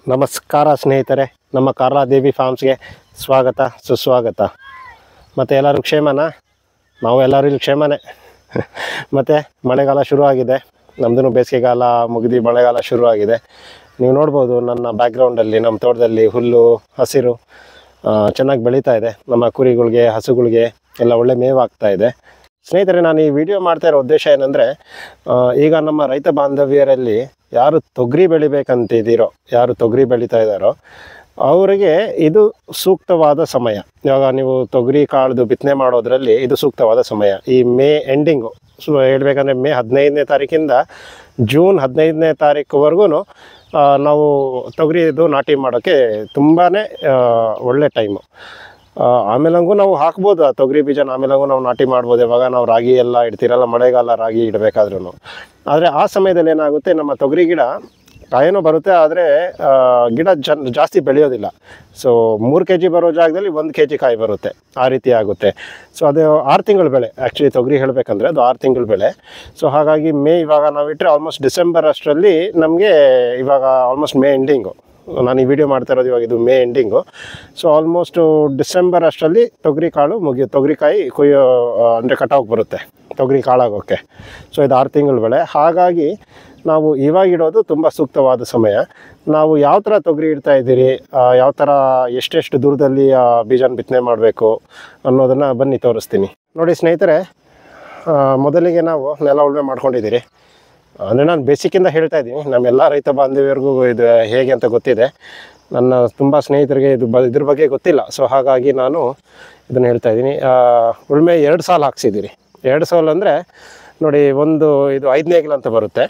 ನಮಸ್ಕಾರ ಸ್ನೇಹಿತರೆ, ನಮ್ಮ ಕಾರ್ಲಾದೇವಿ ಫಾರ್ಮ್ಸ್ಗೆ ಸ್ವಾಗತ ಸುಸ್ವಾಗತ. ಮತ್ತು ಎಲ್ಲರೂ ಕ್ಷೇಮನ? ನಾವು ಎಲ್ಲರೂ ಇಲ್ಲಿ ಕ್ಷೇಮನೇ. ಮತ್ತು ಮಳೆಗಾಲ ಶುರುವಾಗಿದೆ, ನಮ್ಮದು ಬೇಸಿಗೆಗಾಲ ಮುಗಿದು ಮಳೆಗಾಲ ಶುರುವಾಗಿದೆ. ನೀವು ನೋಡ್ಬೋದು ನನ್ನ ಬ್ಯಾಕ್ಗ್ರೌಂಡಲ್ಲಿ ನಮ್ಮ ತೋಟದಲ್ಲಿ ಹುಲ್ಲು ಹಸಿರು ಚೆನ್ನಾಗಿ ಬೆಳೀತಾ ಇದೆ. ನಮ್ಮ ಕುರಿಗಳಿಗೆ ಹಸುಗಳಿಗೆ ಎಲ್ಲ ಒಳ್ಳೆ ಮೇವಾಗ್ತಾ ಇದೆ. ಸ್ನೇಹಿತರೆ, ನಾನು ಈ ವಿಡಿಯೋ ಮಾಡ್ತಾ ಇರೋ ಉದ್ದೇಶ ಏನಂದರೆ, ಈಗ ನಮ್ಮ ರೈತ ಬಾಂಧವ್ಯರಲ್ಲಿ ಯಾರು ತೊಗರಿ ಬೆಳಿಬೇಕಂತಿದ್ದೀರೋ, ಯಾರು ತೊಗರಿ ಬೆಳೀತಾ ಇದ್ದಾರೋ ಅವರಿಗೆ ಇದು ಸೂಕ್ತವಾದ ಸಮಯ. ಇವಾಗ ನೀವು ತೊಗರಿ ಕಾಳ್ದು ಬಿತ್ತನೆ ಮಾಡೋದ್ರಲ್ಲಿ ಇದು ಸೂಕ್ತವಾದ ಸಮಯ. ಈ ಮೇ ಎಂಡಿಂಗು ಹೇಳ್ಬೇಕಂದ್ರೆ ಮೇ 15ನೇ ತಾರೀಕಿಂದ ಜೂನ್ 15ನೇ ತಾರೀಕುವರೆಗೂ ನಾವು ತೊಗರಿದು ನಾಟಿ ಮಾಡೋಕ್ಕೆ ತುಂಬಾ ಒಳ್ಳೆ ಟೈಮು. ಆಮೇಲಂಗೂ ನಾವು ಹಾಕ್ಬೋದು ಆ ತೊಗರಿ ಬೀಜನ, ಆಮೇಲಂಗೂ ನಾವು ನಾಟಿ ಮಾಡ್ಬೋದು. ಇವಾಗ ನಾವು ರಾಗಿ ಎಲ್ಲ ಇಡ್ತೀರಲ್ಲ, ಮಳೆಗಾಲ ರಾಗಿ ಇಡಬೇಕಾದ್ರೂ. ಆದರೆ ಆ ಸಮಯದಲ್ಲಿ ಏನಾಗುತ್ತೆ, ನಮ್ಮ ತೊಗರಿ ಗಿಡ ಕಾಯೇನೋ ಬರುತ್ತೆ, ಆದರೆ ಗಿಡ ಜಾಸ್ತಿ ಬೆಳೆಯೋದಿಲ್ಲ. ಸೊ 3 kg ಬರೋ ಜಾಗದಲ್ಲಿ 1 kg ಕಾಯಿ ಬರುತ್ತೆ, ಆ ರೀತಿ ಆಗುತ್ತೆ. ಸೊ ಅದು 6 ತಿಂಗಳ ಬೆಳೆ. ಆ್ಯಕ್ಚುಲಿ ತೊಗರಿ ಹೇಳಬೇಕಂದ್ರೆ ಅದು 6 ತಿಂಗಳ ಬೆಳೆ. ಸೊ ಹಾಗಾಗಿ ಇವಾಗ ನಾವು ಇಟ್ಟರೆ ಆಲ್ಮೋಸ್ಟ್ ಡಿಸೆಂಬರ್ ಅಷ್ಟರಲ್ಲಿ ನಮಗೆ, ಇವಾಗ ಆಲ್ಮೋಸ್ಟ್ ಮೇ ಎಂಡಿಂಗು, ನಾನು ಈ ವಿಡಿಯೋ ಮಾಡ್ತಾ ಇರೋದು ಇವಾಗ ಇದು May ending. So almost December ಅಷ್ಟರಲ್ಲಿ ತೊಗರಿ ಕಾಳು ತೊಗರಿಕಾಯಿ ಕೊಯ್ಯೋ ಅಂದರೆ ಕಟಾವು ಬರುತ್ತೆ, ತೊಗರಿ ಕಾಳಾಗೋಕ್ಕೆ. ಸೊ ಇದು 6 ತಿಂಗಳ ಬೆಳೆ. ಹಾಗಾಗಿ ನಾವು ಇವಾಗ ಇಡೋದು ತುಂಬ ಸೂಕ್ತವಾದ ಸಮಯ. ನಾವು ಯಾವ ಥರ ತೊಗರಿ ಇಡ್ತಾ ಇದ್ದೀರಿ, ಯಾವ ಥರ ಎಷ್ಟೆಷ್ಟು ದೂರದಲ್ಲಿ ಬೀಜನ ಬಿತ್ತನೆ ಮಾಡಬೇಕು ಅನ್ನೋದನ್ನು ಬನ್ನಿ ತೋರಿಸ್ತೀನಿ. ನೋಡಿ ಸ್ನೇಹಿತರೆ, ಮೊದಲಿಗೆ ನಾವು ನೆಲ ಉಳುಮೆ ಮಾಡ್ಕೊಂಡಿದ್ದೀರಿ. ಅಂದರೆ ನಾನು ಬೇಸಿಕ್ಕಿಂದ ಹೇಳ್ತಾ ಇದ್ದೀನಿ, ನಮ್ಮೆಲ್ಲ ರೈತ ಬಾಂಧವ್ಯರಿಗೂ ಇದು ಹೇಗೆ ಅಂತ ಗೊತ್ತಿದೆ. ನನ್ನ ತುಂಬ ಸ್ನೇಹಿತರಿಗೆ ಇದ್ರ ಬಗ್ಗೆ ಗೊತ್ತಿಲ್ಲ. ಸೊ ಹಾಗಾಗಿ ನಾನು ಇದನ್ನು ಹೇಳ್ತಾ ಇದ್ದೀನಿ. ಉಳುಮೆ 2 ಸಾಲು ಹಾಕ್ಸಿದ್ದೀರಿ. 2 ಸಾಲು ಅಂದರೆ ನೋಡಿ, ಇದು 5 ನೇಗಿಲು ಅಂತ ಬರುತ್ತೆ.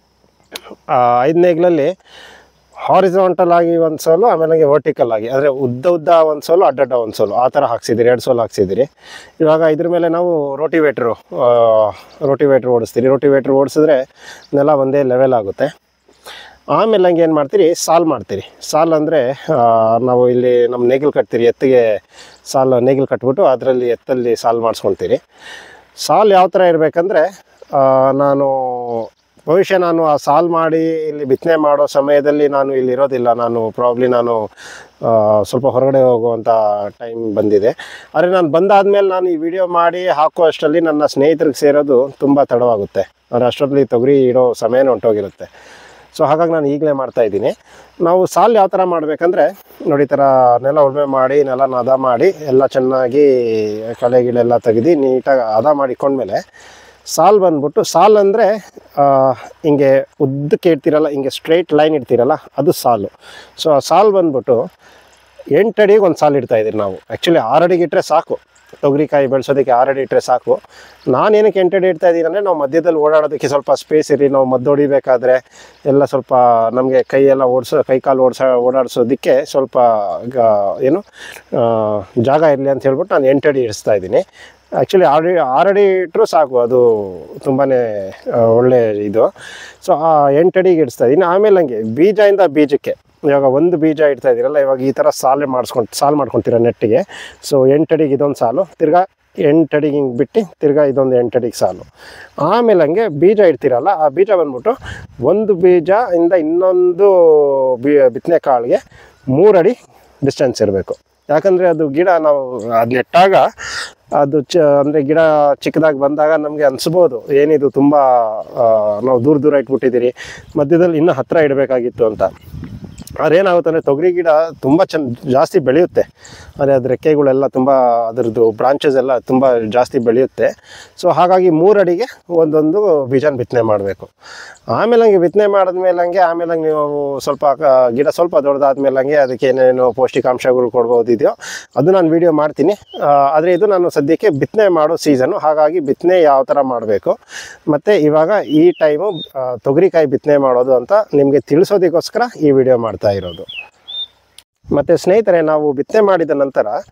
5 ನೇಗಿಲಲ್ಲಿ ಹಾರಿಜಾಂಟಲ್ ಆಗಿ 1 ಸಾಲು, ಆಮೇಲೆ ವರ್ಟಿಕಲ್ ಆಗಿ ಅಂದರೆ ಉದ್ದ 1 ಸಾಲು, ಅಡ್ಡಡ್ಡ 1 ಸಾಲು, ಆ ಥರ ಹಾಕ್ಸಿದ್ದೀರಿ. 2 ಸಾಲು ಹಾಕ್ಸಿದ್ದೀರಿ. ಇವಾಗ ಇದ್ರ ಮೇಲೆ ನಾವು ರೋಟಿವೇಟ್ರ್ ಓಡಿಸ್ತೀರಿ. ರೋಟಿವೇಟ್ರ್ ಓಡಿಸಿದ್ರೆ ನೆಲ ಒಂದೇ ಲೆವೆಲ್ ಆಗುತ್ತೆ. ಆಮೇಲೆ ಹಂಗೆ ಏನು ಮಾಡ್ತೀರಿ, ಸಾಲು ಮಾಡ್ತೀರಿ. ಸಾಲು ಅಂದರೆ ನಾವು ಇಲ್ಲಿ ನಮ್ಮ ನೇಗಿಲು ಕಟ್ತೀರಿ, ಎತ್ತಿಗೆ ಸಾಲು ನೇಗಿಲು ಕಟ್ಬಿಟ್ಟು ಅದರಲ್ಲಿ ಎತ್ತಲ್ಲಿ ಸಾಲು ಮಾಡಿಸ್ಕೊಳ್ತೀರಿ. ಸಾಲು ಯಾವ ಥರ ಇರಬೇಕಂದ್ರೆ, ನಾನು ಆ ಸಾಲು ಮಾಡಿ ಇಲ್ಲಿ ಬಿತ್ತನೆ ಮಾಡೋ ಸಮಯದಲ್ಲಿ ನಾನು ಇಲ್ಲಿ ಇರೋದಿಲ್ಲ. ನಾನು ಸ್ವಲ್ಪ ಹೊರಗಡೆ ಹೋಗುವಂಥ ಟೈಮ್ ಬಂದಿದೆ. ಆದರೆ ನಾನು ಬಂದಾದಮೇಲೆ ನಾನು ಈ ವಿಡಿಯೋ ಮಾಡಿ ಹಾಕೋ ಅಷ್ಟರಲ್ಲಿ ನನ್ನ ಸ್ನೇಹಿತರಿಗೆ ಸೇರೋದು ತುಂಬ ತಡವಾಗುತ್ತೆ. ಅಂದರೆ ಅಷ್ಟರಲ್ಲಿ ತೊಗರಿ ಇಡೋ ಸಮಯನೂ ಹೊಂಟೋಗಿರುತ್ತೆ. ಸೊ ಹಾಗಾಗಿ ನಾನು ಈಗಲೇ ಮಾಡ್ತಾಯಿದ್ದೀನಿ. ನಾವು ಸಾಲು ಯಾವ ಥರ ಮಾಡಬೇಕಂದ್ರೆ, ನೋಡಿ ಈ ಥರ ನೆಲ ಉಳುಮೆ ಮಾಡಿ, ನೆಲನ ಹದ ಮಾಡಿ, ಎಲ್ಲ ಚೆನ್ನಾಗಿ ಕಳೆ ಗಿಳೆಲ್ಲ ತೆಗೆದು ನೀಟಾಗಿ ಹದ ಮಾಡಿಕೊಂಡ್ಮೇಲೆ ಸಾಲು ಬಂದ್ಬಿಟ್ಟು, ಸಾಲು ಅಂದರೆ ಹಿಂಗೆ ಉದ್ದಕ್ಕೆ ಇಡ್ತೀರಲ್ಲ, ಹಿಂಗೆ ಸ್ಟ್ರೈಟ್ ಲೈನ್ ಇಡ್ತೀರಲ್ಲ, ಅದು ಸಾಲು. ಸೊ ಆ ಸಾಲು ಬಂದ್ಬಿಟ್ಟು 8 ಅಡಿಗೆ ಒಂದು ಸಾಲು ಇಡ್ತಾಯಿದ್ದೀರಿ ನಾವು. ಆ್ಯಕ್ಚುಲಿ 6 ಅಡಿಗೆ ಇಟ್ಟರೆ ಸಾಕು, ತೊಗರಿಕಾಯಿ ಬೆಳೆಸೋದಕ್ಕೆ 6 ಅಡಿ ಇಟ್ಟರೆ ಸಾಕು. ನಾನೇನಕ್ಕೆ 8 ಅಡಿ ಇಡ್ತಾ ಇದ್ದೀನಿ ಅಂದರೆ, ನಾವು ಮಧ್ಯದಲ್ಲಿ ಓಡಾಡೋದಕ್ಕೆ ಸ್ವಲ್ಪ ಸ್ಪೇಸ್ ಇರಲಿ. ನಾವು ಮದ್ದು ಹೊಡಿಬೇಕಾದ್ರೆ ಎಲ್ಲ ಸ್ವಲ್ಪ ನಮಗೆ ಕೈ ಕಾಲು ಓಡಾಡಿಸೋದಕ್ಕೆ ಸ್ವಲ್ಪ ಜಾಗ ಇರಲಿ ಅಂತ ಹೇಳ್ಬಿಟ್ಟು ನಾನು 8 ಅಡಿ ಇಡಿಸ್ತಾ ಇದ್ದೀನಿ. ಆ್ಯಕ್ಚುಲಿ 6 ಅಡಿ ಇಟ್ಟರೂ ಸಾಕು, ಅದು ತುಂಬಾ ಒಳ್ಳೆ ಇದು. ಸೊ ಆ 8 ಅಡಿಗೆ ಇಡಿಸ್ತಾ ಇದ್ದೀನಿ. ಆಮೇಲೆ ಹಂಗೆ ಬೀಜಕ್ಕೆ ಇವಾಗ ಒಂದು ಬೀಜ ಇಡ್ತಾ ಇದ್ದೀರಲ್ಲ, ಇವಾಗ ಈ ಥರ ಸಾಲು ಮಾಡ್ಕೊತೀರ ನೆಟ್ಟಿಗೆ. ಸೊ 8 ಅಡಿಗೆ ಇದೊಂದು ಸಾಲು, ತಿರ್ಗಾ 8 ಅಡಿಗೆ ಹಿಂಗೆ ಬಿಟ್ಟು ತಿರ್ಗಾ ಇದೊಂದು 8 ಅಡಿಗೆ ಸಾಲು. ಆಮೇಲೆ ಹಂಗೆ ಬೀಜ ಇಡ್ತೀರಲ್ಲ, ಆ ಬೀಜ ಬಂದ್ಬಿಟ್ಟು ಒಂದು ಬೀಜದಿಂದ ಇನ್ನೊಂದು ಬಿತ್ತನೆ ಕಾಳಿಗೆ 3 ಅಡಿ ಡಿಸ್ಟೆನ್ಸ್ ಇರಬೇಕು. ಯಾಕಂದರೆ ಅದು ಗಿಡ ನಾವು ಅದು ನೆಟ್ಟಾಗ ಅದು ಅಂದರೆ ಗಿಡ ಚಿಕ್ಕದಾಗಿ ಬಂದಾಗ ನಮಗೆ ಅನಿಸ್ಬೋದು, ಏನಿದು ತುಂಬ ನಾವು ದೂರ ಇಟ್ಬಿಟ್ಟಿದ್ದೀರಿ, ಮಧ್ಯದಲ್ಲಿ ಇನ್ನೂ ಹತ್ತಿರ ಇಡಬೇಕಾಗಿತ್ತು ಅಂತ. ಅದೇನಾಗುತ್ತೆ ಅಂದರೆ, ತೊಗರಿ ಗಿಡ ತುಂಬ ಜಾಸ್ತಿ ಬೆಳೆಯುತ್ತೆ. ಅಂದರೆ ಅದ್ರ ರೆಕ್ಕೆಗಳೆಲ್ಲ ತುಂಬ, ಅದರದ್ದು ಬ್ರಾಂಚಸ್ ಎಲ್ಲ ತುಂಬ ಜಾಸ್ತಿ ಬೆಳೆಯುತ್ತೆ. ಸೊ ಹಾಗಾಗಿ 3 ಅಡಿಗೆ ಒಂದೊಂದು ಬೀಜನ ಬಿತ್ತನೆ ಮಾಡಬೇಕು. ಆಮೇಲೆ ಹಂಗೆ ಬಿತ್ತನೆ ಮಾಡಿದ್ಮೇಲೆ ಆಮೇಲೆ ನೀವು ಸ್ವಲ್ಪ ಗಿಡ ಸ್ವಲ್ಪ ದೊಡ್ಡದಾದ್ಮೇಲೆ ಅದಕ್ಕೆ ಏನೇನು ಪೌಷ್ಟಿಕಾಂಶಗಳು ಕೊಡ್ಬೋದಿದೆಯೋ ಅದು ನಾನು ವಿಡಿಯೋ ಮಾಡ್ತೀನಿ. ಆದರೆ ಇದು ನಾನು ಸದ್ಯಕ್ಕೆ ಬಿತ್ತನೆ ಮಾಡೋ ಸೀಸನ್ನು. ಹಾಗಾಗಿ ಬಿತ್ತನೆ ಯಾವ ಥರ ಮಾಡಬೇಕು ಮತ್ತು ಇವಾಗ ಈ ಟೈಮು ತೊಗರಿಕಾಯಿ ಬಿತ್ತನೆ ಮಾಡೋದು ಅಂತ ನಿಮಗೆ ತಿಳಿಸೋದಕ್ಕೋಸ್ಕರ ಈ ವಿಡಿಯೋ ಮಾಡ್ತಾ ಇರೋದು. ಮತ್ತು ಸ್ನೇಹಿತರೆ, ನಾವು ಬಿತ್ತನೆ ಮಾಡಿದ ನಂತರ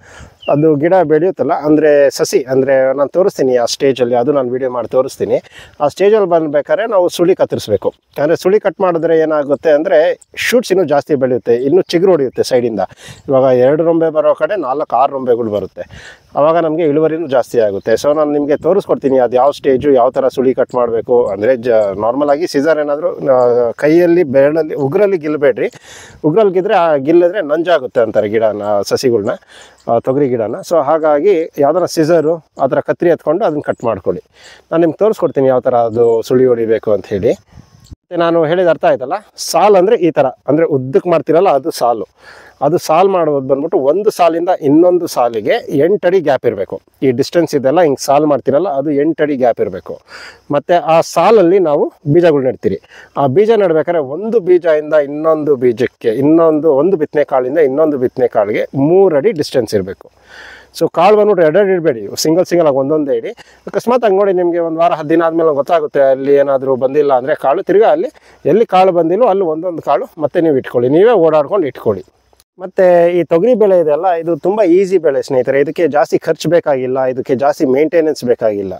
ಅದು ಗಿಡ ಬೆಳೆಯುತ್ತಲ್ಲ, ಅಂದರೆ ಸಸಿ, ಅಂದರೆ ನಾನು ತೋರಿಸ್ತೀನಿ ಆ ಸ್ಟೇಜಲ್ಲಿ, ಅದು ನಾನು ವೀಡಿಯೋ ಮಾಡಿ ತೋರಿಸ್ತೀನಿ. ಆ ಸ್ಟೇಜಲ್ಲಿ ಬಂದ್ಬೇಕಾದ್ರೆ ನಾವು ಸುಳಿ ಕತ್ತರಿಸ್ಬೇಕು. ಅಂದರೆ ಸುಳಿ ಕಟ್ ಮಾಡಿದ್ರೆ ಏನಾಗುತ್ತೆ ಅಂದರೆ ಶೂಟ್ಸ್ ಇನ್ನೂ ಜಾಸ್ತಿ ಬೆಳೆಯುತ್ತೆ, ಇನ್ನೂ ಚಿಗುರು ಹೊಡೆಯುತ್ತೆ ಸೈಡಿಂದ. ಇವಾಗ 2 ರೊಂಬೆ ಬರೋ ಕಡೆ 4-6 ರೊಂಬೆಗಳು ಬರುತ್ತೆ. ಆವಾಗ ನಮಗೆ ಇಳುವರಿನೂ ಜಾಸ್ತಿ ಆಗುತ್ತೆ. ಸೊ ನಾನು ನಿಮಗೆ ತೋರಿಸ್ಕೊಡ್ತೀನಿ ಅದು ಯಾವ ಸ್ಟೇಜು, ಯಾವ ಥರ ಸುಳಿ ಕಟ್ ಮಾಡಬೇಕು. ಅಂದರೆ ನಾರ್ಮಲಾಗಿ ಸಿಸರ್ ಏನಾದರೂ ಕೈಯಲ್ಲಿ ಬೆರಳಲ್ಲಿ ಉಗುರಲ್ಲಿ ಗಿಲ್ಲಬೇಡ್ರಿ. ಉಗುರಲ್ಲಿ ಗಿದ್ರೆ ಆ ಗಿಲ್ಲಿದ್ರೆ ನಂಜಾಗುತ್ತೆ ಅಂತಾರೆ ಗಿಡನ, ಸಸಿಗಳನ್ನ, ತೊಗರಿ ಗಿಡನ. ಸೊ ಹಾಗಾಗಿ ಯಾವ್ದಾರ ಸಿಸರು ಆ ಥರ ಕತ್ರಿ ಎತ್ಕೊಂಡು ಅದನ್ನು ಕಟ್ ಮಾಡ್ಕೊಳ್ಳಿ. ನಾನು ನಿಮ್ಗೆ ತೋರಿಸ್ಕೊಡ್ತೀನಿ ಯಾವ ಥರ ಅದು ಸುಳಿ ಹೊಡಿಬೇಕು ಅಂತ ಹೇಳಿ. ಮತ್ತು ನಾನು ಹೇಳಿದ ಅರ್ಥ ಆಯ್ತಲ್ಲ. ಸಾಲು ಅಂದರೆ ಈ ಥರ, ಅಂದರೆ ಉದ್ದಕ್ಕೆ ಮಾಡ್ತಿರಲ್ಲ ಅದು ಸಾಲು. ಅದು ಸಾಲು ಮಾಡೋದು ಬಂದ್ಬಿಟ್ಟು ಒಂದು ಸಾಲಿಂದ ಇನ್ನೊಂದು ಸಾಲಿಗೆ 8 ಅಡಿ ಗ್ಯಾಪ್ ಇರಬೇಕು. ಈ ಡಿಸ್ಟೆನ್ಸ್ ಇದೆಲ್ಲ ಹಿಂಗೆ ಸಾಲು ಮಾಡ್ತಿರಲ್ಲ ಅದು 8 ಅಡಿ ಗ್ಯಾಪ್ ಇರಬೇಕು. ಮತ್ತು ಆ ಸಾಲಲ್ಲಿ ನಾವು ಬೀಜಗಳು ನೆಡ್ತೀರಿ. ಆ ಬೀಜ ನೆಡ್ಬೇಕಾದ್ರೆ ಒಂದು ಬೀಜದಿಂದ ಇನ್ನೊಂದು ಬೀಜಕ್ಕೆ, ಒಂದು ಬಿತ್ತನೆ ಕಾಳಿಂದ ಇನ್ನೊಂದು ಬಿತ್ತನೆ ಕಾಳಿಗೆ 3 ಅಡಿ ಡಿಸ್ಟೆನ್ಸ್ ಇರಬೇಕು. ಸೊ ಕಾಳು ಬಂದ್ಬಿಟ್ಟು 2 ಅಡಿ ಇಡಬೇಡಿ, ಸಿಂಗಲ್ ಆಗಿ ಒಂದೊಂದೇ ಇಡಿ. ಅಕಸ್ಮಾತ್ ಹಂಗೆ ನೋಡಿ ನಿಮಗೆ ಒಂದು ವಾರ 10 ದಿನ ಆದಮೇಲೆ ಗೊತ್ತಾಗುತ್ತೆ ಅಲ್ಲಿ ಏನಾದರೂ ಬಂದಿಲ್ಲ ಅಂದರೆ ಕಾಳು, ತಿರ್ಗಾ ಅಲ್ಲಿ ಎಲ್ಲಿ ಕಾಳು ಬಂದಿಲ್ಲೋ ಅಲ್ಲಿ ಒಂದೊಂದು ಕಾಳು ಮತ್ತೆ ನೀವು ಇಟ್ಕೊಳ್ಳಿ, ನೀವೇ ಓಡಾಡ್ಕೊಂಡು ಇಟ್ಕೊಳ್ಳಿ. ಮತ್ತು ಈ ತೊಗರಿ ಬೆಳೆ ಇದೆಯಲ್ಲ, ಇದು ತುಂಬ ಈಸಿ ಬೆಳೆ ಸ್ನೇಹಿತರೆ. ಇದಕ್ಕೆ ಜಾಸ್ತಿ ಖರ್ಚು ಬೇಕಾಗಿಲ್ಲ, ಇದಕ್ಕೆ ಜಾಸ್ತಿ ಮೇಂಟೆನೆನ್ಸ್ ಬೇಕಾಗಿಲ್ಲ.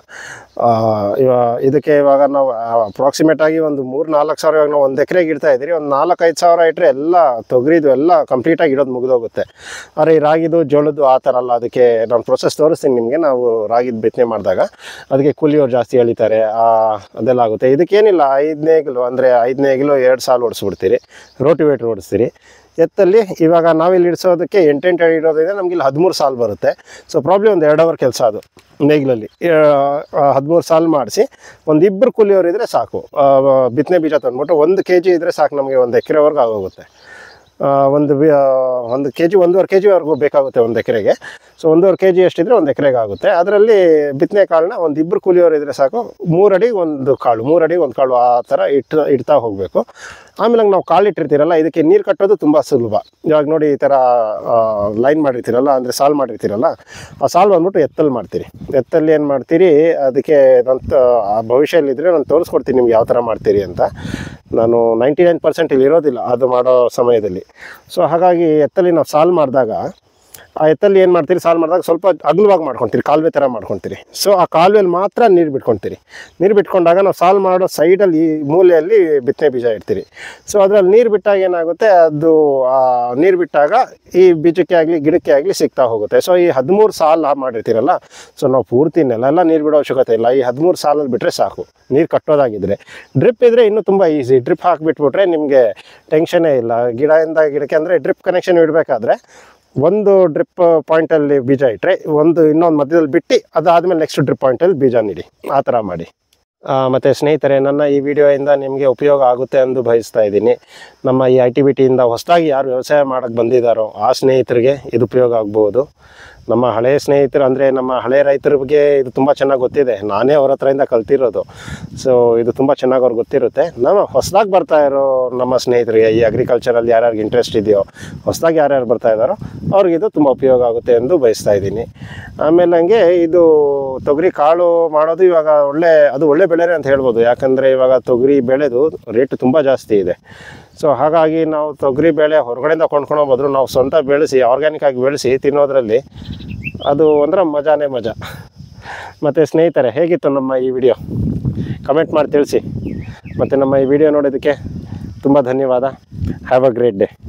ಇದಕ್ಕೆ ಇವಾಗ ನಾವು ಅಪ್ರಾಕ್ಸಿಮೇಟಾಗಿ ಒಂದು 3-4 ಸಾವಿರ, ಇವಾಗ ನಾವು 1 ಎಕರೆಗೆ ಇಡ್ತಾ ಇದ್ದೀರಿ, ಒಂದು 4-5 ಸಾವಿರ ಇಟ್ಟರೆ ಎಲ್ಲ ತೊಗರಿದು ಎಲ್ಲ ಕಂಪ್ಲೀಟಾಗಿ ಇಡೋದು ಮುಗಿದೋಗುತ್ತೆ. ಆದರೆ ಈ ರಾಗಿದು ಜೋಳದ್ದು ಆ ಥರ ಅಲ್ಲ. ಅದಕ್ಕೆ ನಾನು ಪ್ರೊಸೆಸ್ ತೋರಿಸ್ತೀನಿ ನಿಮಗೆ. ನಾವು ರಾಗಿದು ಬಿತ್ತನೆ ಮಾಡಿದಾಗ ಅದಕ್ಕೆ ಕೂಲಿಯವ್ರು ಜಾಸ್ತಿ ಎಳಿತಾರೆ, ಅದೆಲ್ಲ ಆಗುತ್ತೆ. ಇದಕ್ಕೇನಿಲ್ಲ, 5 ನೇಗಿಲು ಅಂದರೆ 5 ನೇಗಿಲು 2 ಸಾಲು ಓಡಿಸ್ಬಿಡ್ತೀರಿ, ರೋಟಿವೇಟ್ರ್ ಓಡಿಸ್ತೀರಿ. ಎತ್ತಲ್ಲಿ ಇವಾಗ ನಾವಿಲ್ಲಿ ಇಡಿಸೋದಕ್ಕೆ 8 ಅಡಿ ಇಡೋದ್ರಿಂದ ನಮ್ಗೆ ಇಲ್ಲಿ 13 ಸಾಲು ಬರುತ್ತೆ. ಸೊ ಪ್ರಾಬ್ಲಿ ಒಂದು 2 ಅವರ್ ಕೆಲಸ ಅದು ನೇಗಿಲಲ್ಲಿ 13 ಸಾಲು ಮಾಡಿಸಿ. ಒಂದು 2 ಕೂಲಿಯವರು ಇದ್ದರೆ ಸಾಕು. ಬಿತ್ತನೆ ಬೀಜ ತಂದ್ಬಿಟ್ಟು 1 kg ಇದ್ದರೆ ಸಾಕು ನಮಗೆ, 1 ಎಕರೆವರೆಗೂ ಆಗೋಗುತ್ತೆ. 1 kg 1.5 kgವರೆಗೂ ಬೇಕಾಗುತ್ತೆ 1 ಎಕರೆಗೆ. ಸೊ 1.5 kg ಎಷ್ಟಿದ್ರೆ 1 ಎಕರೆಗೆ ಆಗುತ್ತೆ. ಅದರಲ್ಲಿ ಬಿತ್ತನೆ ಕಾಳನ್ನ ಒಂದು 2 ಕೂಲಿಯವರು ಇದ್ದರೆ ಸಾಕು. 3 ಅಡಿ 1 ಕಾಳು, 3 ಅಡಿ 1 ಕಾಳು, ಆ ಥರ ಇಡ್ತಾ ಹೋಗಬೇಕು. ಆಮೇಲೆ ನಾವು ಕಾಳು ಇಟ್ಟಿರ್ತೀರಲ್ಲ, ಇದಕ್ಕೆ ನೀರು ಕಟ್ಟೋದು ತುಂಬ ಸುಲಭ. ಇವಾಗ ನೋಡಿ ಈ ಥರ ಲೈನ್ ಮಾಡಿರ್ತೀರಲ್ಲ, ಅಂದರೆ ಸಾಲು ಮಾಡಿರ್ತೀರಲ್ಲ, ಆ ಸಾಲು ಬಂದ್ಬಿಟ್ಟು ಎತ್ತಲ್ಲಿ ಮಾಡ್ತೀರಿ. ಎತ್ತಲ್ಲಿ ಏನು ಮಾಡ್ತೀರಿ, ಅದಕ್ಕೆ ಭವಿಷ್ಯದಲ್ಲಿದ್ದರೆ ನಾನು ತೋರಿಸ್ಕೊಡ್ತೀನಿ ನಿಮ್ಗೆ ಯಾವ ಥರ ಮಾಡ್ತೀರಿ ಅಂತ. ನಾನು 99% ಇಲ್ಲಿ ಇರೋದಿಲ್ಲ ಅದು ಮಾಡೋ ಸಮಯದಲ್ಲಿ. ಸೊ ಹಾಗಾಗಿ ಎತ್ತಲ್ಲಿ ನಾವು ಸಾಲು ಮಾಡಿದಾಗ, ಆ ಎತ್ತಲ್ಲಿ ಏನು ಮಾಡ್ತೀರಿ, ಸಾಲು ಮಾಡಿದಾಗ ಸ್ವಲ್ಪ ಅಗಲವಾಗಿ ಮಾಡ್ಕೊತೀರಿ, ಕಾಲುವೆ ಥರ ಮಾಡ್ಕೊತೀರಿ. ಸೊ ಆ ಕಾಲುವೆಯಲ್ಲಿ ಮಾತ್ರ ನೀರು ಬಿಟ್ಕೊತೀರಿ. ನೀರು ಬಿಟ್ಕೊಂಡಾಗ ನಾವು ಸಾಲು ಮಾಡೋ ಸೈಡಲ್ಲಿ ಈ ಮೂಲೆಯಲ್ಲಿ ಬಿತ್ತನೆ ಬೀಜ ಇಡ್ತೀರಿ. ಸೊ ಅದರಲ್ಲಿ ನೀರು ಬಿಟ್ಟಾಗ ಏನಾಗುತ್ತೆ, ಅದು ನೀರು ಬಿಟ್ಟಾಗ ಈ ಬೀಜಕ್ಕೆ ಆಗಲಿ ಗಿಡಕ್ಕೆ ಆಗಲಿ ಸಿಗ್ತಾ ಹೋಗುತ್ತೆ. ಸೊ ಈ 13 ಸಾಲು ಮಾಡಿರ್ತೀರಲ್ಲ, ಸೊ ನಾವು ಪೂರ್ತಿ ನೆಲ ನೀರು ಬಿಡೋ ಅವಶ್ಯಕತೆ ಇಲ್ಲ. ಈ 13 ಸಾಲಲ್ಲಿ ಬಿಟ್ಟರೆ ಸಾಕು, ನೀರು ಕಟ್ಟೋದಾಗಿದ್ದರೆ. ಡ್ರಿಪ್ ಇದ್ದರೆ ಇನ್ನೂ ತುಂಬ ಈಸಿ. ಡ್ರಿಪ್ ಹಾಕಿಬಿಟ್ಬಿಟ್ರೆ ನಿಮಗೆ ಟೆನ್ಷನ್ನೇ ಇಲ್ಲ. ಗಿಡದಿಂದ ಗಿಡಕ್ಕೆ ಅಂದರೆ ಡ್ರಿಪ್ ಕನೆಕ್ಷನ್ ಇಡಬೇಕಾದ್ರೆ ಒಂದು ಡ್ರಿಪ್ ಪಾಯಿಂಟಲ್ಲಿ ಬೀಜ ಇಟ್ಟರೆ ಇನ್ನೊಂದು ಮಧ್ಯದಲ್ಲಿ ಬಿಟ್ಟು ಅದಾದಮೇಲೆ ನೆಕ್ಸ್ಟ್ ಡ್ರಿಪ್ ಪಾಯಿಂಟಲ್ಲಿ ಬೀಜ ನೀಡಿ, ಆ ಥರ ಮಾಡಿ. ಮತ್ತು ಸ್ನೇಹಿತರೆ, ನನ್ನ ಈ ವಿಡಿಯೋಯಿಂದ ನಿಮಗೆ ಉಪಯೋಗ ಆಗುತ್ತೆ ಎಂದು ಬಯಸ್ತಾ ಇದ್ದೀನಿ. ನಮ್ಮ ಈ ITBTಯಿಂದ ಹೊಸದಾಗಿ ಯಾರು ವ್ಯವಸಾಯ ಮಾಡೋಕ್ಕೆ ಬಂದಿದ್ದಾರೋ ಆ ಸ್ನೇಹಿತರಿಗೆ ಇದು ಉಪಯೋಗ ಆಗ್ಬೋದು. ನಮ್ಮ ಹಳೆಯ ಸ್ನೇಹಿತರು ಅಂದರೆ ನಮ್ಮ ಹಳೆಯ ರೈತರಿಗೆ ಇದು ತುಂಬ ಚೆನ್ನಾಗಿ ಗೊತ್ತಿದೆ. ನಾನೇ ಅವ್ರ ಹತ್ರದಿಂದ ಕಲ್ತಿರೋದು. ಸೊ ಇದು ತುಂಬ ಚೆನ್ನಾಗಿ ಅವ್ರಿಗೆ ಗೊತ್ತಿರುತ್ತೆ. ನಮ್ಮ ಹೊಸದಾಗಿ ಬರ್ತಾ ಇರೋ ನಮ್ಮ ಸ್ನೇಹಿತರಿಗೆ, ಈ ಅಗ್ರಿಕಲ್ಚರಲ್ಲಿ ಯಾರ್ಯಾರಿಗೆ ಇಂಟ್ರೆಸ್ಟ್ ಇದೆಯೋ, ಹೊಸದಾಗಿ ಯಾರ್ಯಾರು ಬರ್ತಾ ಇದ್ದಾರೋ ಅವ್ರಿಗಿದು ತುಂಬ ಉಪಯೋಗ ಆಗುತ್ತೆ ಎಂದು ಬಯಸ್ತಾ ಇದ್ದೀನಿ. ಆಮೇಲೆ ಹಂಗೆ ಇದು ತೊಗರಿ ಕಾಳು ಮಾಡೋದು ಇವಾಗ ಒಳ್ಳೆ ಬೆಳೆನೇ ಅಂತ ಹೇಳ್ಬೋದು. ಯಾಕಂದರೆ ಇವಾಗ ತೊಗರಿ ಬೆಳೆದು ರೇಟ್ ತುಂಬ ಜಾಸ್ತಿ ಇದೆ. ಸೊ ಹಾಗಾಗಿ ನಾವು ತೊಗರಿ ಬೇಳೆ ಹೊರಗಡೆಯಿಂದ ಕೊಂಡ್ಕೊಳೋಬಾದ್ರು ನಾವು ಸ್ವಂತ ಬೆಳೆಸಿ, ಆರ್ಗ್ಯಾನಿಕ್ ಆಗಿ ಬೆಳೆಸಿ ತಿನ್ನೋದ್ರಲ್ಲಿ ಅದು ಒಂಥರ ಮಜಾನೇ ಮಜಾ. ಮತ್ತು ಸ್ನೇಹಿತರೆ, ಹೇಗಿತ್ತು ನಮ್ಮ ಈ ವಿಡಿಯೋ ಕಮೆಂಟ್ ಮಾಡಿ ತಿಳಿಸಿ. ಮತ್ತು ನಮ್ಮ ಈ ವಿಡಿಯೋ ನೋಡೋದಕ್ಕೆ ತುಂಬ ಧನ್ಯವಾದ. Have a great day.